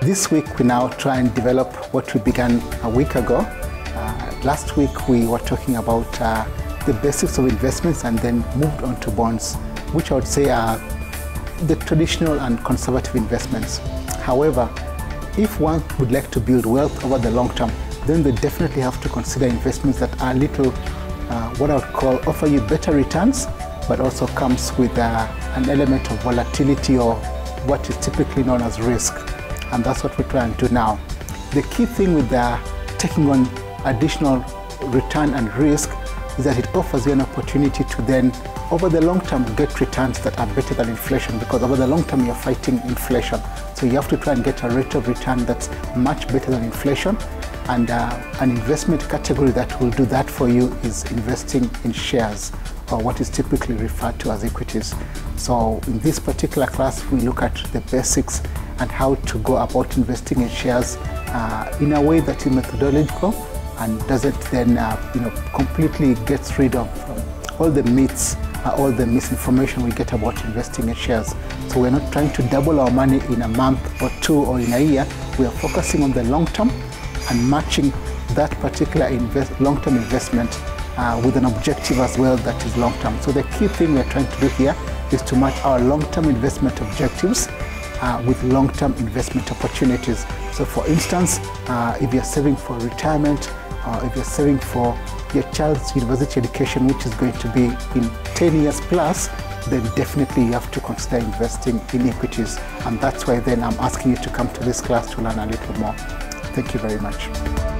This week we now try and develop what we began a week ago. Last week we were talking about the basics of investments and then moved on to bonds, which I would say are the traditional and conservative investments. However, if one would like to build wealth over the long term, then they definitely have to consider investments that are little, what I would call, offer you better returns, but also comes with an element of volatility or what is typically known as risk. And that's what we're trying to do now. The key thing with taking on additional return and risk is that it offers you an opportunity to then, over the long term, get returns that are better than inflation, because over the long term you're fighting inflation. So you have to try and get a rate of return that's much better than inflation. And an investment category that will do that for you is investing in shares, or what is typically referred to as equities. So in this particular class, we look at the basics and how to go about investing in shares in a way that is methodological and doesn't then completely gets rid of all the myths, all the misinformation we get about investing in shares. So we're not trying to double our money in a month or two or in a year. We are focusing on the long term and matching that particular long-term investment with an objective as well that is long-term. So the key thing we're trying to do here is to match our long-term investment objectives with long-term investment opportunities. So for instance, if you're saving for retirement, or if you're saving for your child's university education, which is going to be in 10 years plus, then definitely you have to consider investing in equities. And that's why then I'm asking you to come to this class to learn a little more. Thank you very much.